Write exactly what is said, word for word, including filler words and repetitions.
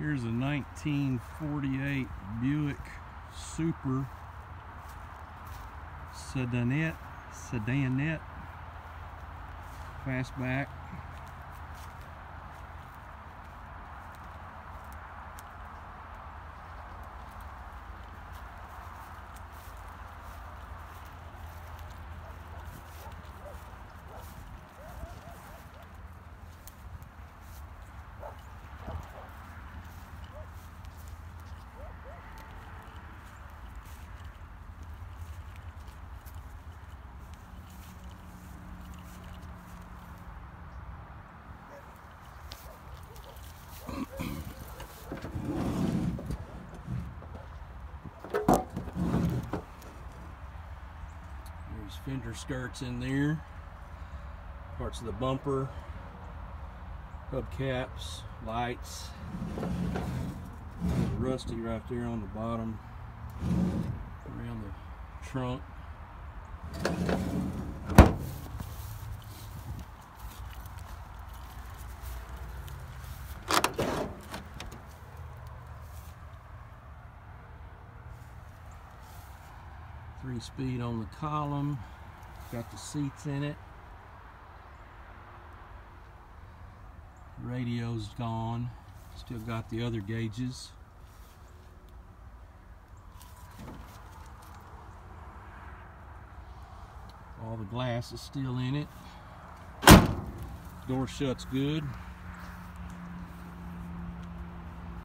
Here's a nineteen forty-eight Buick Super Sedanette, Sedanette fastback. There's fender skirts in there, parts of the bumper, hubcaps, lights. There's rusty right there on the bottom, around the trunk. Three speed on the column, got the seats in it. Radio's gone, still got the other gauges. All the glass is still in it. Door shuts good.